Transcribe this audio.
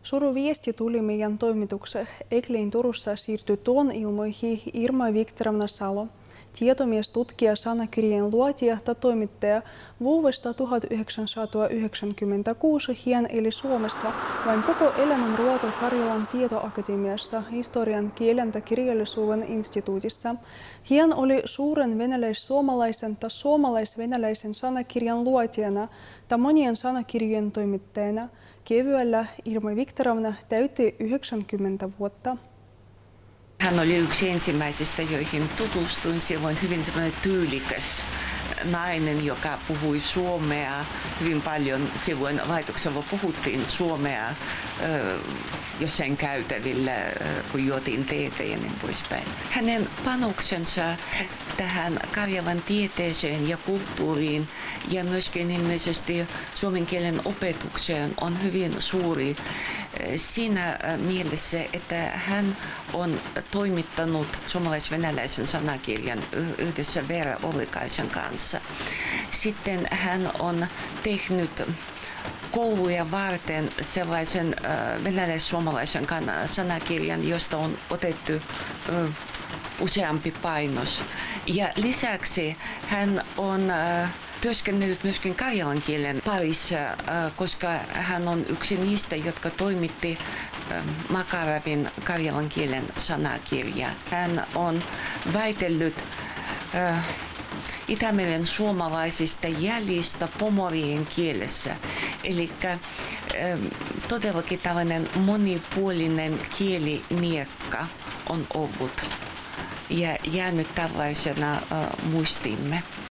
Suruviesti tuli meidän toimitukseen. Eklein Turussa siirtyi tuon ilmoihin Irma Viktorovna Salo, tietomies, tutkija, sanakirjeen luotija ja toimittaja. Vuodesta 1996 hän eli Suomessa vain koko elämän ruoto Karjalan tietoakatemiassa historian, kielen ja kirjallisuuden instituutissa. Hän oli suuren venäläis-suomalaisen ja suomalais-venäläisen sanakirjan luotijana ja monien sanakirjojen toimittajana. Kevyellä Irma Viktorovna täytti 90 vuotta. Hän oli yksi ensimmäisistä, joihin tutustuin. Silloin hyvin sellainen tyylikäs nainen, joka puhui suomea hyvin paljon. Silloin laitoksella puhuttiin suomea jossain käytävillä, kun juotiin teetä ja niin poispäin. Hänen panoksensa tähän Karjalan tieteeseen ja kulttuuriin ja myöskin ilmeisesti suomen kielen opetukseen on hyvin suuri siinä mielessä, että hän on toimittanut suomalais-venäläisen sanakirjan yhdessä Veera Ollikaisen kanssa. Sitten hän on tehnyt kouluja varten sellaisen venäläis-suomalaisen sanakirjan, josta on otettu useampi painos. Ja lisäksi hän on työskennellyt myöskin karjalan kielen parissa, koska hän on yksi niistä, jotka toimitti Makaravin karjalan kielen sanakirja. Hän on väitellyt Itämeren suomalaisista jäljistä pomorien kielessä. Eli todellakin tällainen monipuolinen kieliniekka on ollut ja jäänyt tällaisena muistiimme.